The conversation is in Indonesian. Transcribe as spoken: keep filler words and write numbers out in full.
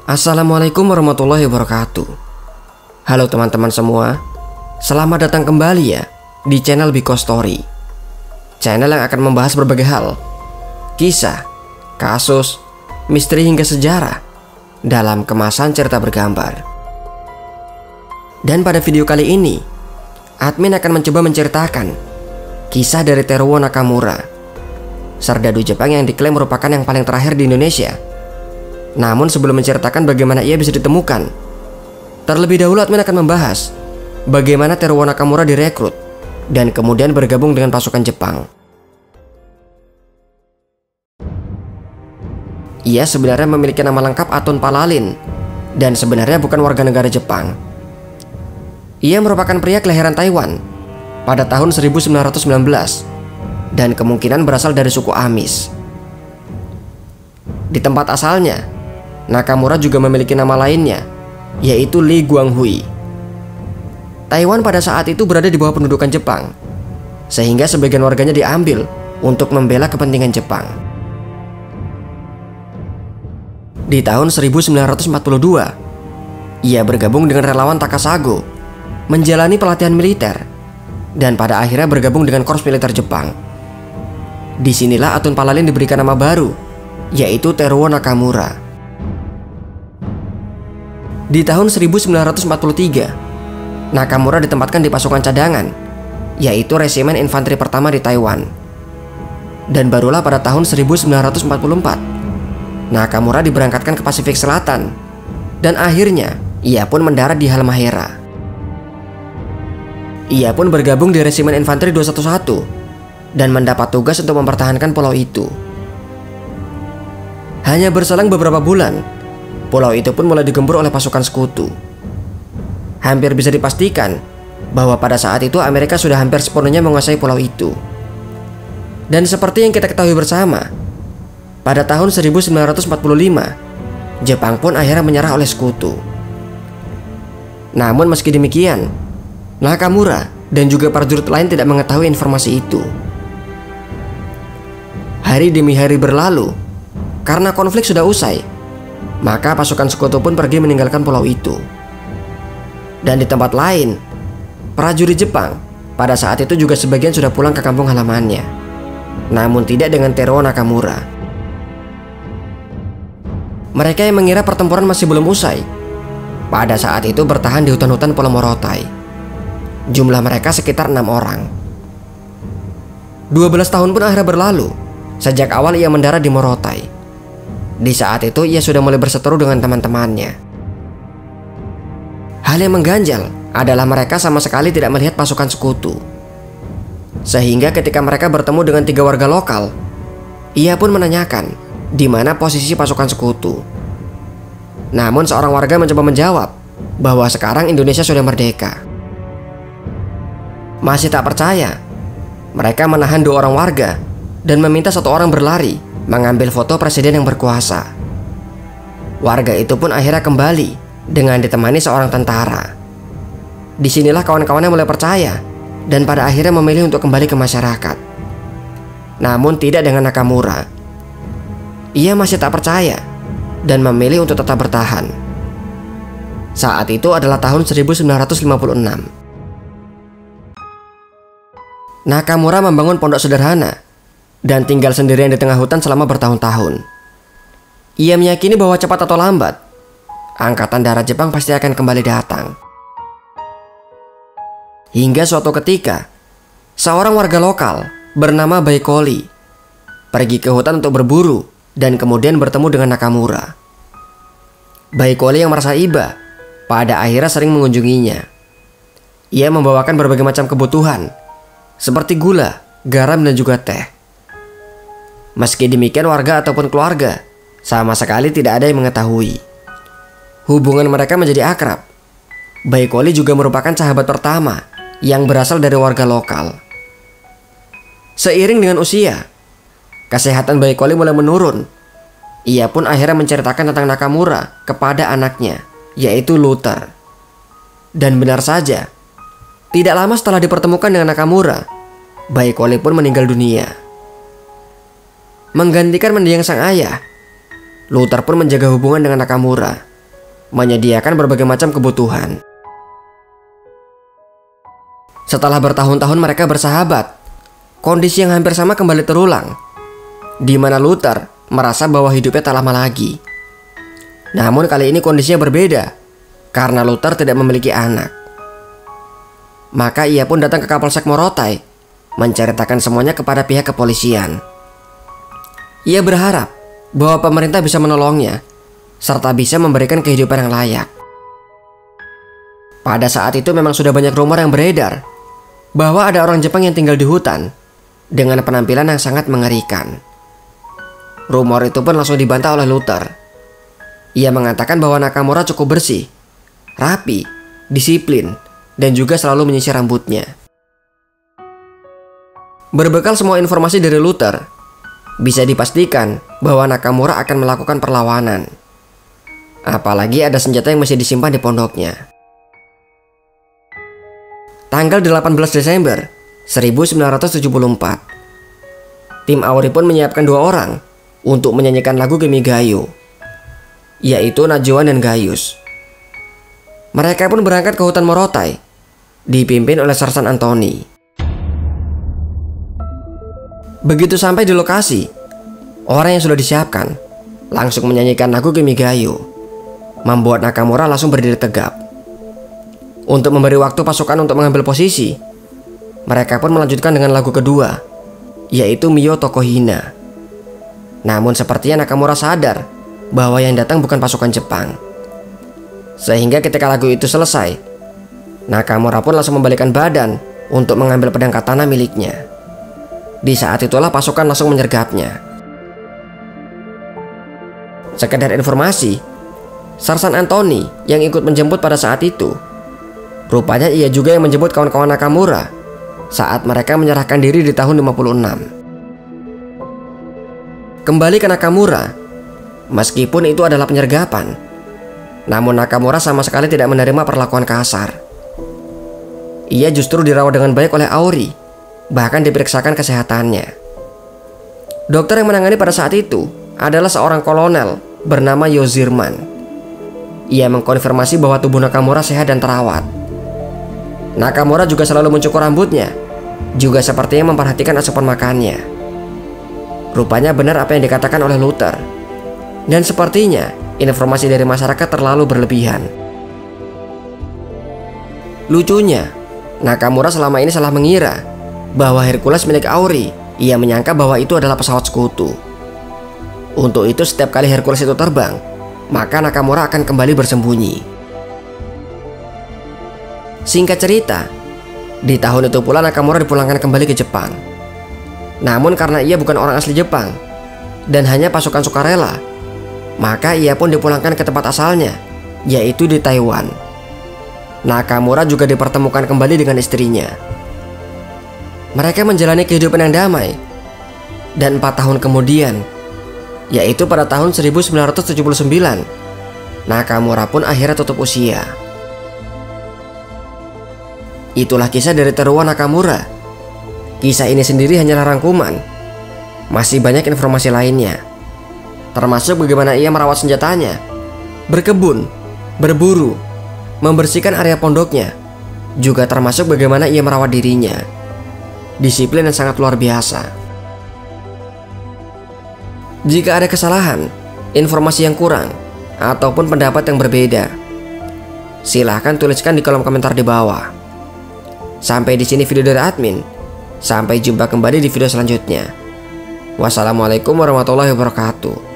Assalamualaikum warahmatullahi wabarakatuh. Halo teman-teman semua, selamat datang kembali ya di channel Biko Story, channel yang akan membahas berbagai hal, kisah, kasus, misteri hingga sejarah dalam kemasan cerita bergambar. Dan pada video kali ini, admin akan mencoba menceritakan kisah dari Teruo Nakamura, serdadu Jepang yang diklaim merupakan yang paling terakhir di Indonesia. Namun sebelum menceritakan bagaimana ia bisa ditemukan, terlebih dahulu admin akan membahas bagaimana Teruo Nakamura direkrut dan kemudian bergabung dengan pasukan Jepang. Ia sebenarnya memiliki nama lengkap Atun Palalin dan sebenarnya bukan warga negara Jepang. Ia merupakan pria kelahiran Taiwan pada tahun seribu sembilan ratus sembilan belas dan kemungkinan berasal dari suku Amis. Di tempat asalnya, Nakamura juga memiliki nama lainnya, yaitu Li Guanghui. Taiwan pada saat itu berada di bawah pendudukan Jepang, sehingga sebagian warganya diambil untuk membela kepentingan Jepang. Di tahun seribu sembilan ratus empat puluh dua, ia bergabung dengan relawan Takasago, menjalani pelatihan militer, dan pada akhirnya bergabung dengan Korps Militer Jepang. Disinilah Atun Palalin diberikan nama baru, yaitu Teruo Nakamura. Di tahun seribu sembilan ratus empat puluh tiga, Nakamura ditempatkan di pasukan cadangan, yaitu Resimen Infanteri Pertama di Taiwan. Dan barulah pada tahun seribu sembilan ratus empat puluh empat, Nakamura diberangkatkan ke Pasifik Selatan, dan akhirnya ia pun mendarat di Halmahera. Ia pun bergabung di Resimen Infanteri dua satu satu dan mendapat tugas untuk mempertahankan pulau itu. Hanya berselang beberapa bulan, pulau itu pun mulai digempur oleh pasukan sekutu. Hampir bisa dipastikan bahwa pada saat itu Amerika sudah hampir sepenuhnya menguasai pulau itu. Dan seperti yang kita ketahui bersama, pada tahun seribu sembilan ratus empat puluh lima, Jepang pun akhirnya menyerah oleh sekutu. Namun meski demikian, Nakamura dan juga prajurit lain tidak mengetahui informasi itu. Hari demi hari berlalu, karena konflik sudah usai, maka pasukan sekutu pun pergi meninggalkan pulau itu. Dan di tempat lain, prajurit Jepang pada saat itu juga sebagian sudah pulang ke kampung halamannya. Namun tidak dengan Teruo Nakamura. Mereka yang mengira pertempuran masih belum usai, pada saat itu bertahan di hutan-hutan Pulau Morotai. Jumlah mereka sekitar enam orang. dua belas tahun pun akhirnya berlalu sejak awal ia mendarat di Morotai. Di saat itu ia sudah mulai berseteru dengan teman-temannya. Hal yang mengganjal adalah mereka sama sekali tidak melihat pasukan sekutu. Sehingga ketika mereka bertemu dengan tiga warga lokal, ia pun menanyakan di mana posisi pasukan sekutu. Namun seorang warga mencoba menjawab bahwa sekarang Indonesia sudah merdeka. Masih tak percaya, mereka menahan dua orang warga dan meminta satu orang berlari mengambil foto presiden yang berkuasa. Warga itu pun akhirnya kembali dengan ditemani seorang tentara. Disinilah kawan-kawannya mulai percaya dan pada akhirnya memilih untuk kembali ke masyarakat. Namun tidak dengan Nakamura. Ia masih tak percaya dan memilih untuk tetap bertahan. Saat itu adalah tahun seribu sembilan ratus lima puluh enam. Nakamura membangun pondok sederhana dan tinggal sendirian di tengah hutan selama bertahun-tahun. Ia meyakini bahwa cepat atau lambat, angkatan darat Jepang pasti akan kembali datang. Hingga suatu ketika, seorang warga lokal bernama Baikoli pergi ke hutan untuk berburu dan kemudian bertemu dengan Nakamura. Baikoli yang merasa iba pada akhirnya sering mengunjunginya. Ia membawakan berbagai macam kebutuhan seperti gula, garam dan juga teh. Meski demikian warga ataupun keluarga sama sekali tidak ada yang mengetahui. Hubungan mereka menjadi akrab. Baikoli juga merupakan sahabat pertama yang berasal dari warga lokal. Seiring dengan usia, kesehatan Baikoli mulai menurun. Ia pun akhirnya menceritakan tentang Nakamura kepada anaknya, yaitu Luther. Dan benar saja, tidak lama setelah dipertemukan dengan Nakamura, Baikoli pun meninggal dunia. Menggantikan mendiang sang ayah, Luther pun menjaga hubungan dengan Nakamura menyediakan berbagai macam kebutuhan. Setelah bertahun-tahun mereka bersahabat, kondisi yang hampir sama kembali terulang, di mana Luther merasa bahwa hidupnya tak lama lagi. Namun kali ini kondisinya berbeda, karena Luther tidak memiliki anak. Maka ia pun datang ke Kapolsek Morotai, menceritakan semuanya kepada pihak kepolisian. Ia berharap bahwa pemerintah bisa menolongnya, serta bisa memberikan kehidupan yang layak. Pada saat itu memang sudah banyak rumor yang beredar, bahwa ada orang Jepang yang tinggal di hutan, dengan penampilan yang sangat mengerikan. Rumor itu pun langsung dibantah oleh Luther. Ia mengatakan bahwa Nakamura cukup bersih, rapi, disiplin, dan juga selalu menyisir rambutnya. Berbekal semua informasi dari Luther, bisa dipastikan bahwa Nakamura akan melakukan perlawanan. Apalagi ada senjata yang masih disimpan di pondoknya. Tanggal delapan belas Desember seribu sembilan ratus tujuh puluh empat, tim Auri pun menyiapkan dua orang untuk menyanyikan lagu Kemigayo, yaitu Najoan dan Gayus. Mereka pun berangkat ke hutan Morotai, dipimpin oleh Sersan Anthony. Begitu sampai di lokasi, orang yang sudah disiapkan langsung menyanyikan lagu Kemigayo, membuat Nakamura langsung berdiri tegap. Untuk memberi waktu pasukan untuk mengambil posisi, mereka pun melanjutkan dengan lagu kedua, yaitu Mio Tokohina. Namun sepertinya Nakamura sadar bahwa yang datang bukan pasukan Jepang. Sehingga ketika lagu itu selesai, Nakamura pun langsung membalikkan badan untuk mengambil pedang katana miliknya. Di saat itulah pasukan langsung menyergapnya. Sekedar informasi, Sersan Anthony yang ikut menjemput pada saat itu, rupanya ia juga yang menjemput kawan-kawan Nakamura saat mereka menyerahkan diri di tahun lima puluh enam. Kembali ke Nakamura, meskipun itu adalah penyergapan, namun Nakamura sama sekali tidak menerima perlakuan kasar. Ia justru dirawat dengan baik oleh Auri, bahkan diperiksakan kesehatannya. Dokter yang menangani pada saat itu adalah seorang kolonel bernama Yozirman. Ia mengkonfirmasi bahwa tubuh Nakamura sehat dan terawat. Nakamura juga selalu mencukur rambutnya, juga sepertinya memperhatikan asupan makannya. Rupanya benar apa yang dikatakan oleh Luther, dan sepertinya informasi dari masyarakat terlalu berlebihan. Lucunya, Nakamura selama ini salah mengira bahwa Hercules milik Auri. Ia menyangka bahwa itu adalah pesawat sekutu. Untuk itu setiap kali Hercules itu terbang, maka Nakamura akan kembali bersembunyi. Singkat cerita, di tahun itu pula Nakamura dipulangkan kembali ke Jepang. Namun karena ia bukan orang asli Jepang dan hanya pasukan sukarela, maka ia pun dipulangkan ke tempat asalnya, yaitu di Taiwan. Nakamura juga dipertemukan kembali dengan istrinya. Mereka menjalani kehidupan yang damai. Dan empat tahun kemudian, yaitu pada tahun seribu sembilan ratus tujuh puluh sembilan, Nakamura pun akhirnya tutup usia. Itulah kisah dari Teruo Nakamura. Kisah ini sendiri hanyalah rangkuman. Masih banyak informasi lainnya, termasuk bagaimana ia merawat senjatanya, berkebun, berburu, membersihkan area pondoknya, juga termasuk bagaimana ia merawat dirinya. Disiplin yang sangat luar biasa. Jika ada kesalahan, informasi yang kurang, ataupun pendapat yang berbeda, silahkan tuliskan di kolom komentar di bawah. Sampai di sini video dari admin. Sampai jumpa kembali di video selanjutnya. Wassalamualaikum warahmatullahi wabarakatuh.